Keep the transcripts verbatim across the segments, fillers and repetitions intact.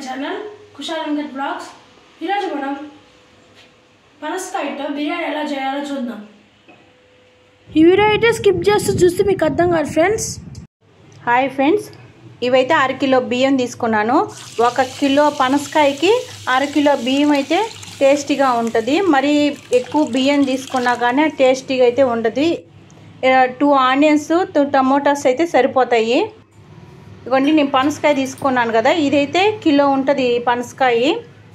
Channel Kushal Venkat blogs. ఈరోజు మనం పనసకాయతో బిర్యానీ ఎలా చేయాలో చూద్దాం. ఈ వీడియో అయితే స్కిప్ చేస్తూ చూస్తే మీకు అర్థం కాదు ఫ్రెండ్స్. హాయ్ ఫ్రెండ్స్, ఇవైతే అర కిలో బియ్యం తీసుకున్నాను. ఒక కిలో పనసకాయకి అర కిలో బియ్యం అయితే టేస్టీగా ఉంటుంది. మరి ఎక్కువ బియ్యం తీసుకున్నా కానీ టేస్టీగా అయితే ఉండదు. టూ ఆనియన్స్ టూ టమోటాస్ అయితే సరిపోతాయి. ఇవ్వండి, నేను పనసకాయ తీసుకున్నాను కదా, ఇదైతే కిలో ఉంటుంది పనసకాయ.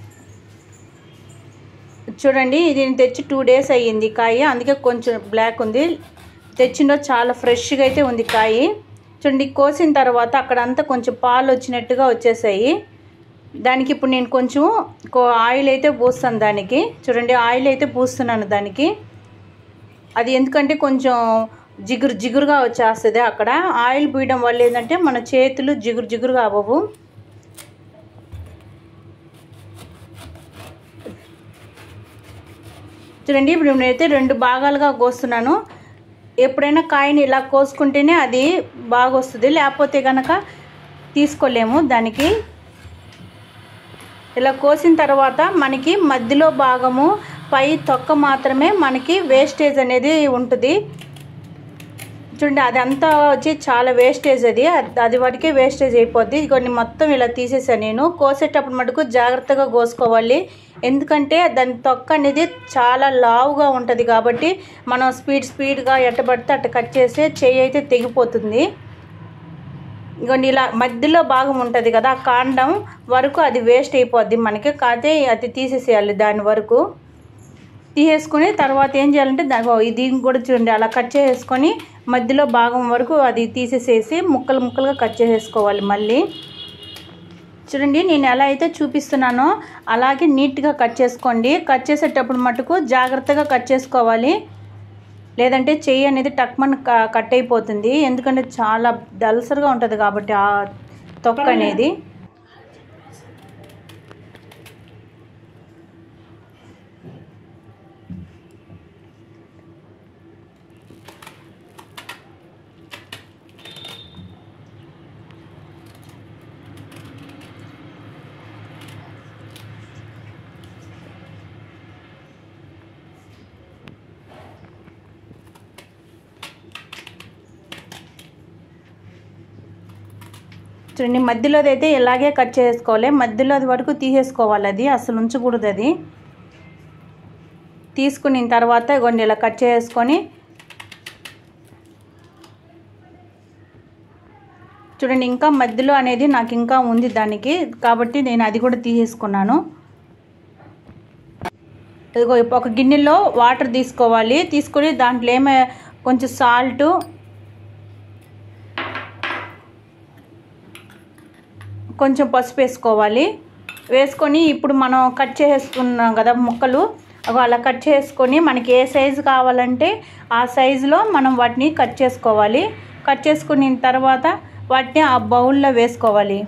చూడండి, ఇది నేను తెచ్చి టూ డేస్ అయ్యింది కాయ, అందుకే కొంచెం బ్లాక్ ఉంది. తెచ్చిందో చాలా ఫ్రెష్గా అయితే ఉంది కాయ. చూడండి, కోసిన తర్వాత అక్కడంతా కొంచెం పాలు వచ్చినట్టుగా వచ్చేసాయి. దానికి ఇప్పుడు నేను కొంచెం ఆయిల్ అయితే పూస్తాను దానికి. చూడండి, ఆయిల్ అయితే పూస్తున్నాను దానికి. అది ఎందుకంటే కొంచెం జిగురు జిగురుగా వచ్చేస్తుంది. అక్కడ ఆయిల్ పూయడం వల్ల ఏంటంటే మన చేతులు జిగురు జిగురుగా అవ్వవు. చూడండి, ఇప్పుడు నేనైతే రెండు భాగాలుగా కోస్తున్నాను. ఎప్పుడైనా కాయని ఇలా కోసుకుంటేనే అది బాగా వస్తుంది, లేకపోతే కనుక తీసుకోలేము. దానికి ఇలా కోసిన తర్వాత మనకి మధ్యలో భాగము పై తొక్క మాత్రమే మనకి వేస్టేజ్ అనేది ఉంటుంది. చూడండి, అదంతా వచ్చి చాలా వేస్టేజ్, అది అది వరకే వేస్టేజ్ అయిపోద్ది. కొన్ని మొత్తం ఇలా తీసేసాను నేను. కోసేటప్పుడు మటుకు జాగ్రత్తగా కోసుకోవాలి, ఎందుకంటే దాని తొక్క అనేది చాలా లావుగా ఉంటుంది. కాబట్టి మనం స్పీడ్ స్పీడ్గా ఎట్టబడితే అట్ట కట్ చేస్తే చెయ్యి అయితే తెగిపోతుంది. ఇంకొన్ని ఇలా మధ్యలో భాగం ఉంటుంది కదా, ఆ కాండం వరకు అది వేస్ట్ అయిపోద్ది మనకి. కాకపోతే అది తీసేసేయాలి. దాని వరకు తీసేసుకొని తర్వాత ఏం చేయాలంటే దాని దీన్ని కూడా చూడండి, అలా కట్ చేసుకొని మధ్యలో భాగం వరకు అది తీసేసేసి ముక్కలు ముక్కలుగా కట్ చేసేసుకోవాలి. మళ్ళీ చూడండి, నేను ఎలా అయితే చూపిస్తున్నానో అలాగే నీట్గా కట్ చేసుకోండి. కట్ చేసేటప్పుడు మటుకు జాగ్రత్తగా కట్ చేసుకోవాలి, లేదంటే చెయ్యి అనేది టక్మన్ కట్ అయిపోతుంది. ఎందుకంటే చాలా దల్సర్గా ఉంటుంది కాబట్టి ఆ తొక్క అనేది. చూడండి, మధ్యలోది అయితే ఇలాగే కట్ చేసుకోవాలి. మధ్యలోది వరకు తీసేసుకోవాలి, అది అసలు ఉంచకూడదు. అది తీసుకున్న తర్వాత ఇగోండి ఇలా కట్ చేసుకొని చూడండి, ఇంకా మధ్యలో అనేది నాకు ఇంకా ఉంది దానికి, కాబట్టి నేను అది కూడా తీసేసుకున్నాను. ఇదిగో ఒక గిన్నెలో వాటర్ తీసుకోవాలి. తీసుకొని దాంట్లో ఏమే కొంచెం సాల్టు, కొంచెం పసుపు వేసుకోవాలి. వేసుకొని ఇప్పుడు మనం కట్ చేసుకున్నాం కదా ముక్కలు, అలా కట్ చేసుకొని మనకి ఏ సైజు కావాలంటే ఆ సైజులో మనం వాటిని కట్ చేసుకోవాలి. కట్ చేసుకున్న తర్వాత వాటిని ఆ బౌల్లో వేసుకోవాలి.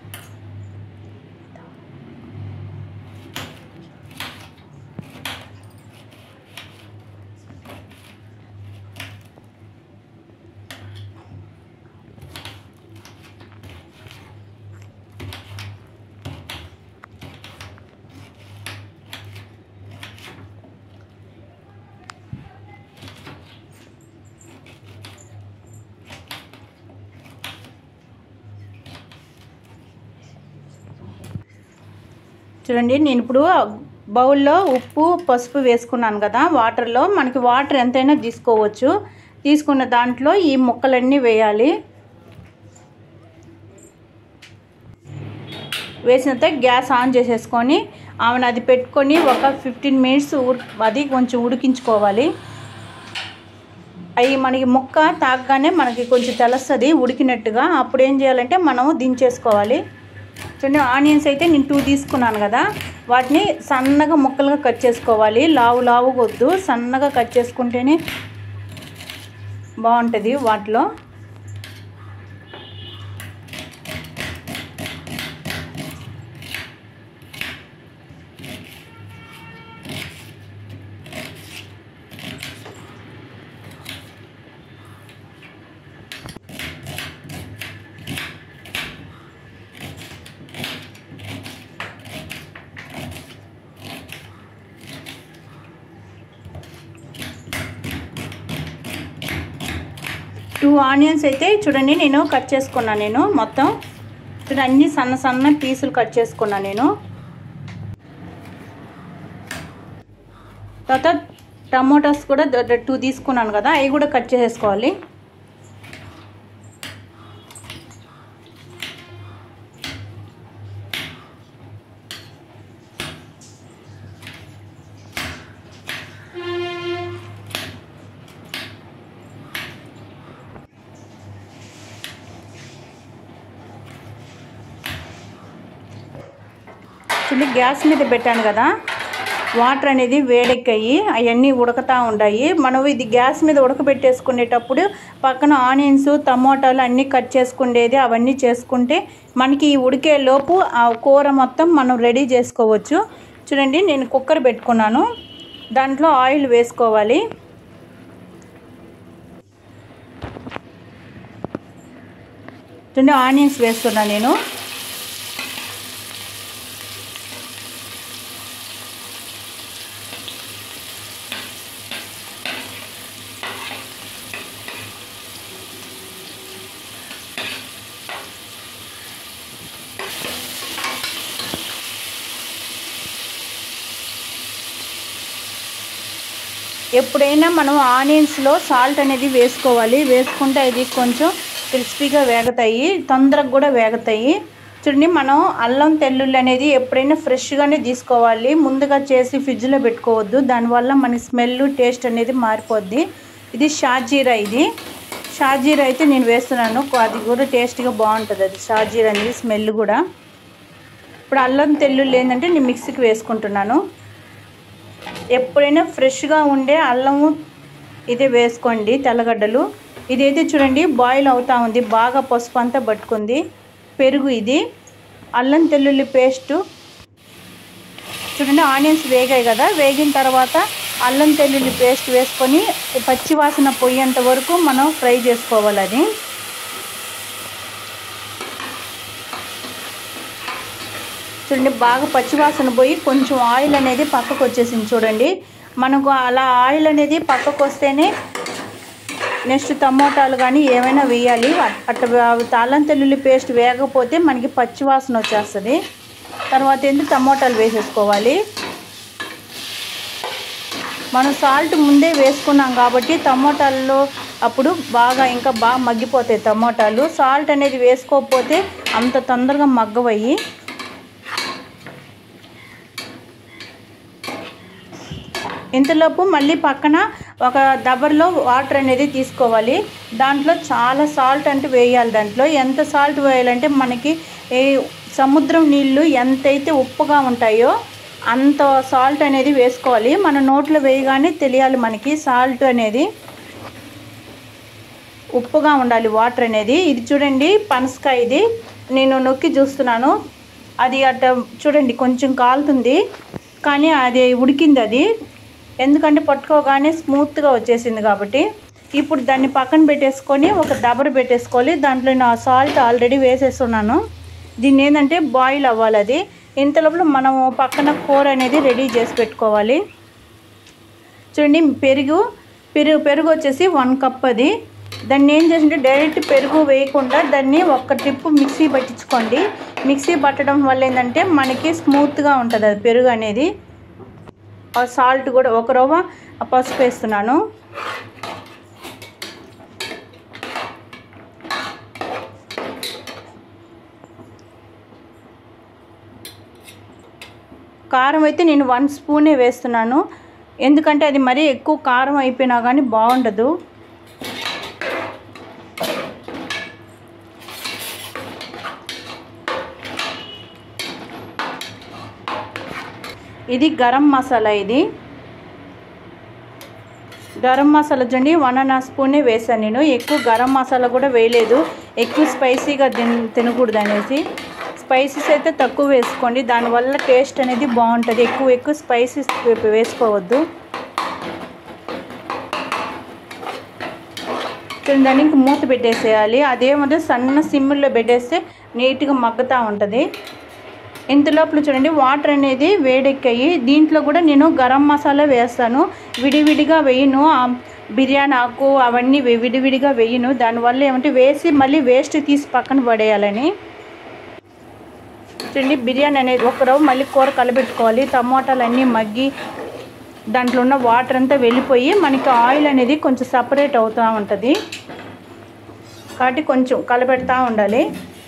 చూడండి, నేను ఇప్పుడు బౌల్లో ఉప్పు పసుపు వేసుకున్నాను కదా వాటర్లో. మనకి వాటర్ ఎంతైనా తీసుకోవచ్చు. తీసుకున్న దాంట్లో ఈ ముక్కలన్నీ వేయాలి. వేసిన తర్వాత గ్యాస్ ఆన్ చేసేసుకొని ఆమెను అది పెట్టుకొని ఒక ఫిఫ్టీన్ మినిట్స్ అది కొంచెం ఉడికించుకోవాలి. అవి మనకి ముక్క తాగగానే మనకి కొంచెం తెలుస్తుంది ఉడికినట్టుగా. అప్పుడు ఏం చేయాలంటే మనం దించేసుకోవాలి. చూడండి, ఆనియన్స్ అయితే నేను టూ తీసుకున్నాను కదా, వాటిని సన్నగా ముక్కలుగా కట్ చేసుకోవాలి. లావు లావు వద్దు, సన్నగా కట్ చేసుకుంటేనే బాగుంటుంది వాటిలో. టూ ఆనియన్స్ అయితే చూడండి నేను కట్ చేసుకున్నాను. నేను మొత్తం చూడండి అన్ని సన్న సన్న పీసులు కట్ చేసుకున్నాను నేను. తర్వాత టమోటాస్ కూడా టూ తీసుకున్నాను కదా, అవి కూడా కట్ చేసేసుకోవాలి. చూడండి గ్యాస్ మీద పెట్టాను కదా, వాటర్ అనేది వేడెక్కాయి, అవన్నీ ఉడకతా ఉన్నాయి. మనం ఇది గ్యాస్ మీద ఉడకబెట్టేసుకునేటప్పుడు పక్కన ఆనియన్స్ టమోటాలు అన్నీ కట్ చేసుకునేది అవన్నీ చేసుకుంటే మనకి ఈ ఉడికే లోపు ఆ కూర మొత్తం మనం రెడీ చేసుకోవచ్చు. చూడండి నేను కుక్కర్ పెట్టుకున్నాను, దాంట్లో ఆయిల్ వేసుకోవాలి. చూడండి ఆనియన్స్ వేస్తున్నాను నేను. ఎప్పుడైనా మనం ఆనియన్స్లో సాల్ట్ అనేది వేసుకోవాలి, వేసుకుంటే అది కొంచెం క్రిస్పీగా వేగుతాయి, తొందరగా కూడా వేగుతాయి. చూడండి మనం అల్లం తెల్లుల్లి అనేది ఎప్పుడైనా ఫ్రెష్గానే తీసుకోవాలి, ముందుగా చేసి ఫ్రిడ్జ్లో పెట్టుకోవద్దు, దానివల్ల మన స్మెల్ టేస్ట్ అనేది మారిపోద్ది. ఇది షాజీరా, ఇది షాజీరా అయితే నేను వేస్తున్నాను, అది కూడా టేస్ట్గా బాగుంటుంది. అది షాజీరా అనేది స్మెల్ కూడా. ఇప్పుడు అల్లం తెల్లుల్లి ఏంటంటే నేను మిక్సీకి వేసుకుంటున్నాను. ఎప్పుడైనా ఫ్రెష్గా ఉండే అల్లము ఇదే వేసుకోండి, తెల్లగడ్డలు. ఇదైతే చూడండి బాయిల్ అవుతా ఉంది, బాగా పసుపు అంతా పట్టుకుంది. పెరుగు, ఇది అల్లం తెల్లుల్లి పేస్టు. చూడండి ఆనియన్స్ వేగాయి కదా, వేగిన తర్వాత అల్లం తెల్లుల్లి పేస్ట్ వేసుకొని పచ్చివాసన పోయేంత వరకు మనం ఫ్రై చేసుకోవాలి. అది చూడండి బాగా పచ్చివాసన పోయి కొంచెం ఆయిల్ అనేది పక్కకు వచ్చేసింది. చూడండి మనకు అలా ఆయిల్ అనేది పక్కకు వస్తేనే నెక్స్ట్ టమోటాలు కానీ ఏమైనా వేయాలి. అట్లా అల్లం తెల్లుల్లి పేస్ట్ వేయకపోతే మనకి పచ్చివాసన వచ్చేస్తుంది. తర్వాత ఏంటి టమోటాలు వేసేసుకోవాలి. మనం సాల్ట్ ముందే వేసుకున్నాం కాబట్టి టమోటాల్లో అప్పుడు బాగా ఇంకా బాగా మగ్గిపోతాయి టమోటాలు. సాల్ట్ అనేది వేసుకోకపోతే అంత తొందరగా మగ్గవయ్యి. ఇంతలోపు మళ్ళీ పక్కన ఒక దబర్లో వాటర్ అనేది తీసుకోవాలి. దాంట్లో చాలా సాల్ట్ అంటే వేయాలి. దాంట్లో ఎంత సాల్ట్ వేయాలంటే మనకి సముద్రం నీళ్ళు ఎంతైతే ఉప్పుగా ఉంటాయో అంత సాల్ట్ అనేది వేసుకోవాలి. మన నోట్లో వేయగానే తెలియాలి మనకి సాల్ట్ అనేది ఉప్పుగా ఉండాలి వాటర్ అనేది. ఇది చూడండి పనసకాయ, ఇది నేను నొక్కి చూస్తున్నాను, అది అట్ట చూడండి కొంచెం కాలుతుంది కానీ అది ఉడికింది. అది ఎందుకంటే పట్టుకోగానే స్మూత్గా వచ్చేసింది కాబట్టి. ఇప్పుడు దాన్ని పక్కన పెట్టేసుకొని ఒక దబర పెట్టేసుకోవాలి. దాంట్లో నా సాల్ట్ ఆల్రెడీ వేసేస్తున్నాను. దీన్ని ఏంటంటే బాయిల్ అవ్వాలి. అది ఇంతలోపల మనము పక్కన కూర అనేది రెడీ చేసి పెట్టుకోవాలి. చూడండి పెరుగు పెరుగు పెరుగు వచ్చేసి వన్ కప్. అది దాన్ని ఏం చేసింటే డైరెక్ట్ పెరుగు వేయకుండా దాన్ని ఒక్క ట్రిప్ మిక్సీ పట్టించుకోండి. మిక్సీ పట్టడం వల్ల ఏంటంటే మనకి స్మూత్గా ఉంటుంది అది పెరుగు అనేది. సాల్ట్ కూడా ఒక రవ్వ పసుపు వేస్తున్నాను. కారం అయితే నేను వన్ స్పూనే వేస్తున్నాను, ఎందుకంటే అది మరీ ఎక్కువ కారం అయిపోయినా కానీ బాగుండదు. ఇది గరం మసాలా, ఇది గరం మసాలా చూడండి వన్ అండ్ హాఫ్ స్పూనే వేసాను నేను. ఎక్కువ గరం మసాలా కూడా వేయలేదు, ఎక్కువ స్పైసీగా తిన తినకూడదు అనేసి. స్పైసెస్ అయితే తక్కువ వేసుకోండి, దానివల్ల టేస్ట్ అనేది బాగుంటుంది. ఎక్కువ ఎక్కువ స్పైసెస్ వేసుకోవద్దు. దాన్ని ఇంక మూత పెట్టేసేయాలి. అదేమంటే సన్న సిమ్లో పెట్టేస్తే నీట్గా మగ్గుతూ ఉంటుంది. ఇంతలోపల చూడండి వాటర్ అనేది వేడెక్కాయి. దీంట్లో కూడా నేను గరం మసాలా వేస్తాను, విడివిడిగా వేయను. బిర్యానీ ఆకు అవన్నీ విడివిడిగా వేయను, దానివల్ల ఏమంటే వేసి మళ్ళీ వేస్ట్ తీసి పక్కన పడేయాలని. చూడండి బిర్యానీ అనేది ఒక రవ్వ మళ్ళీ కూర కలబెట్టుకోవాలి. టమాటాలు అన్నీ మగ్గి దాంట్లో ఉన్న వాటర్ అంతా వెళ్ళిపోయి మనకి ఆయిల్ అనేది కొంచెం సపరేట్ అవుతూ ఉంటుంది, కాబట్టి కొంచెం కలబెడతా ఉండాలి.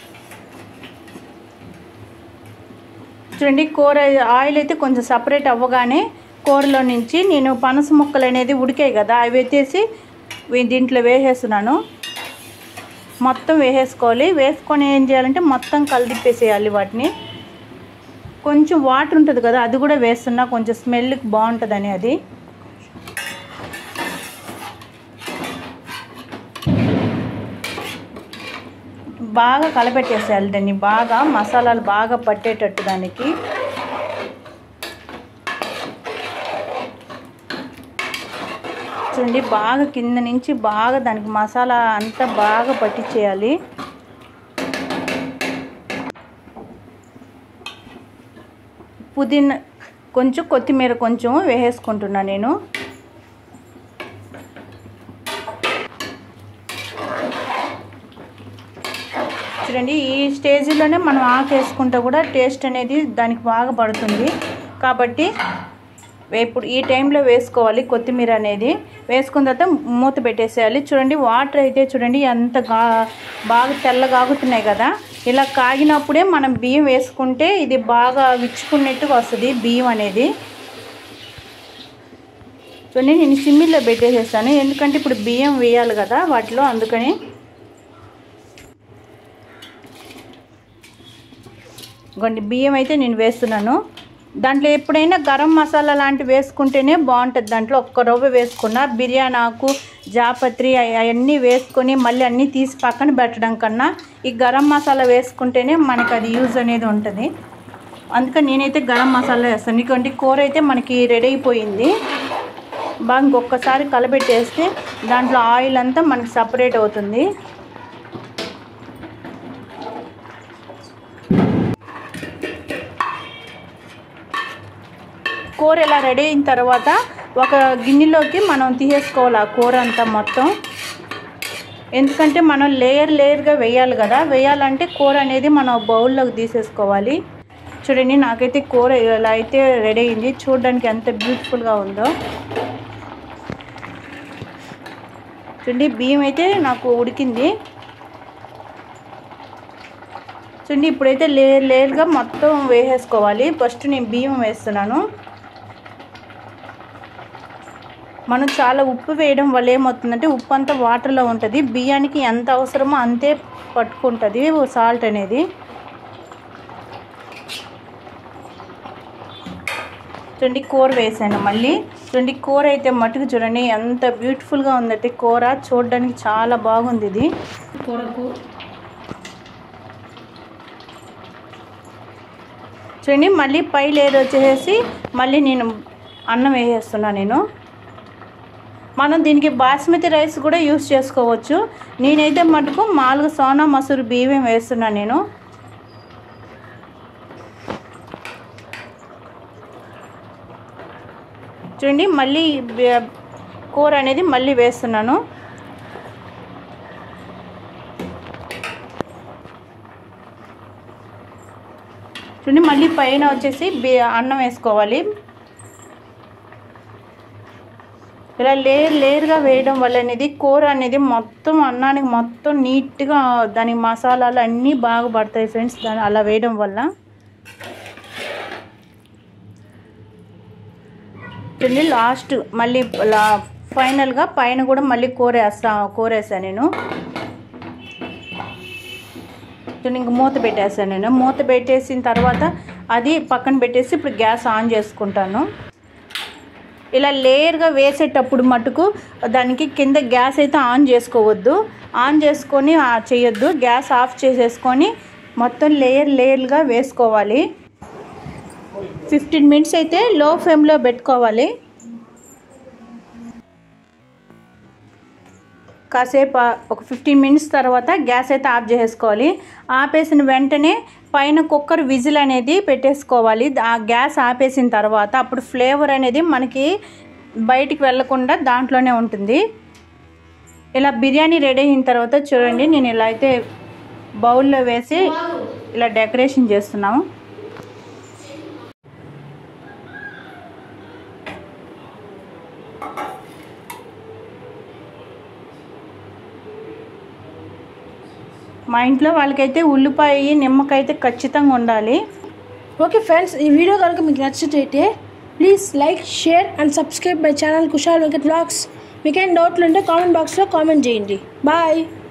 చూడండి కూర ఆయిల్ అయితే కొంచెం సపరేట్ అవ్వగానే కూరలో నుంచి నేను పనస ముక్కలు అనేది ఉడికాయి కదా, అవి ఎత్తేసి దీంట్లో వేసేస్తున్నాను. మొత్తం వేసేసుకోవాలి. వేసుకొని ఏం చేయాలంటే మొత్తం కలిదిప్పేసేయాలి వాటిని. కొంచెం వాటర్ ఉంటుంది కదా, అది కూడా వేస్తున్నా, కొంచెం స్మెల్కి బాగుంటుందని. అది బాగా కలపెట్టేసేయాలి దాన్ని, బాగా మసాలాలు బాగా పట్టేటట్టు దానికి. చూడండి బాగా కింద నుంచి బాగా దానికి మసాలా అంతా బాగా పట్టించేయాలి. పుదీనా కొంచెం, కొత్తిమీర కొంచెం వేసేసుకుంటున్నా నేను. చూడండి ఈ స్టేజ్లోనే మనం ఆకు వేసుకుంటే కూడా టేస్ట్ అనేది దానికి బాగా పడుతుంది, కాబట్టి ఇప్పుడు ఈ టైంలో వేసుకోవాలి కొత్తిమీర అనేది. వేసుకున్న తర్వాత మూత పెట్టేసేయాలి. చూడండి వాటర్ అయితే చూడండి ఎంత గా బాగా తెల్లగాగుతున్నాయి కదా, ఇలా కాగినప్పుడే మనం బియ్యం వేసుకుంటే ఇది బాగా విచ్చుకున్నట్టుగా వస్తుంది బియ్యం అనేది. చూడండి నేను సిమ్మిలో పెట్టేసేస్తాను, ఎందుకంటే ఇప్పుడు బియ్యం వేయాలి కదా వాటిలో, అందుకని. ఇంకోండి బియ్యం అయితే నేను వేస్తున్నాను. దాంట్లో ఎప్పుడైనా గరం మసాలా లాంటివి వేసుకుంటేనే బాగుంటుంది. దాంట్లో ఒక్క రవ్వ వేసుకున్న బిర్యానీ ఆకు, జాపత్రి అవన్నీ వేసుకొని మళ్ళీ అన్నీ తీసి పక్కన పెట్టడం కన్నా ఈ గరం మసాలా వేసుకుంటేనే మనకు అది యూజ్ అనేది ఉంటుంది. అందుకని నేనైతే గరం మసాలా వేస్తాను. ఎందుకంటే కూర అయితే మనకి రెడీ అయిపోయింది. బాగా ఇంకొకసారి కలబెట్టేస్తే దాంట్లో ఆయిల్ అంతా మనకి సపరేట్ అవుతుంది. కూర ఇలా రెడీ అయిన తర్వాత ఒక గిన్నెలోకి మనం తీసేసుకోవాలి ఆ కూర అంతా మొత్తం. ఎందుకంటే మనం లేయర్ లేయర్గా వేయాలి కదా, వేయాలంటే కూర అనేది మనం బౌల్లోకి తీసేసుకోవాలి. చూడండి నాకైతే కూర ఇలా అయితే రెడీ అయింది. చూడడానికి ఎంత బ్యూటిఫుల్గా ఉందో. చూడండి బియ్యం అయితే నాకు ఉడికింది. చూడండి ఇప్పుడైతే లేయర్ లేయర్గా మొత్తం వేసేసుకోవాలి. ఫస్ట్ నేను బియ్యం వేస్తున్నాను. మనం చాలా ఉప్పు వేయడం వల్ల ఏమవుతుందంటే ఉప్పు అంతా వాటర్లో ఉంటుంది, బియ్యానికి ఎంత అవసరమో అంతే పట్టుకుంటుంది సాల్ట్ అనేది. చూడండి కూర వేసాను మళ్ళీ. చూడండి కూర అయితే మట్టుకు చూడండి ఎంత బ్యూటిఫుల్గా ఉందంటే కూర, చూడడానికి చాలా బాగుంది ఇది కూరకు. చూడండి మళ్ళీ పై లేయర్ వచ్చేసి మళ్ళీ నేను అన్నం వేసేస్తున్నాను నేను. మనం దీనికి బాస్మతి రైస్ కూడా యూస్ చేసుకోవచ్చు. నేనైతే మటుకు మామూలుగా సోనా మసూరి బియ్యం వేస్తున్నాను నేను. చూడండి మళ్ళీ కూర అనేది మళ్ళీ వేస్తున్నాను. చూడండి మళ్ళీ పైన వచ్చేసి అన్నం వేసుకోవాలి. ఇలా లేయర్ లేయర్గా వేయడం వల్ల అనేది కూర అనేది మొత్తం అన్నానికి మొత్తం నీట్గా దాని మసాలాలు అన్నీ బాగా పడతాయి ఫ్రెండ్స్, దాని అలా వేయడం వల్ల. చూడండి లాస్ట్ మళ్ళీ లా ఫైనల్గా పైన కూడా మళ్ళీ కూర వేస్తా కూర వేసాను నేను. చూడండి ఇంక మూత పెట్టేసాను నేను. మూత పెట్టేసిన తర్వాత అది పక్కన పెట్టేసి ఇప్పుడు గ్యాస్ ఆన్ చేసుకుంటాను. ఇలా లేయర్గా వేసేటప్పుడు మటుకు దానికి కింద గ్యాస్ అయితే ఆన్ చేసుకోవద్దు, ఆన్ చేసుకొని చేయొద్దు. గ్యాస్ ఆఫ్ చేసేసుకొని మొత్తం లేయర్ లేయర్గా వేసుకోవాలి. ఫిఫ్టీన్ మినిట్స్ అయితే లో ఫ్లేమ్లో పెట్టుకోవాలి. కాసేపు ఒక ఫిఫ్టీన్ మినిట్స్ తర్వాత గ్యాస్ అయితే ఆఫ్ చేసేసుకోవాలి. ఆపేసిన వెంటనే పైన కుక్కర్ విజిల్ అనేది పెట్టేసుకోవాలి. ఆ గ్యాస్ ఆపేసిన తర్వాత అప్పుడు ఫ్లేవర్ అనేది మనకి బయటికి వెళ్ళకుండా దాంట్లోనే ఉంటుంది. ఇలా బిర్యానీ రెడీ అయిన తర్వాత చూడండి, నేను ఇలా అయితే బౌల్లో వేసి ఇలా డెకరేషన్ చేస్తున్నాము. మా ఇంట్లో వాళ్ళకైతే ఉల్లిపాయ నిమ్మకాయ అయితే ఖచ్చితంగా ఉండాలి. ఓకే ఫ్రెండ్స్, ఈ వీడియో కనుక మీకు నచ్చినట్టయితే please like, share and subscribe my channel Kushal Venkat vlogs. మీకేం డౌట్లు ఉంటే కామెంట్ బాక్స్లో కామెంట్ చేయండి. బాయ్.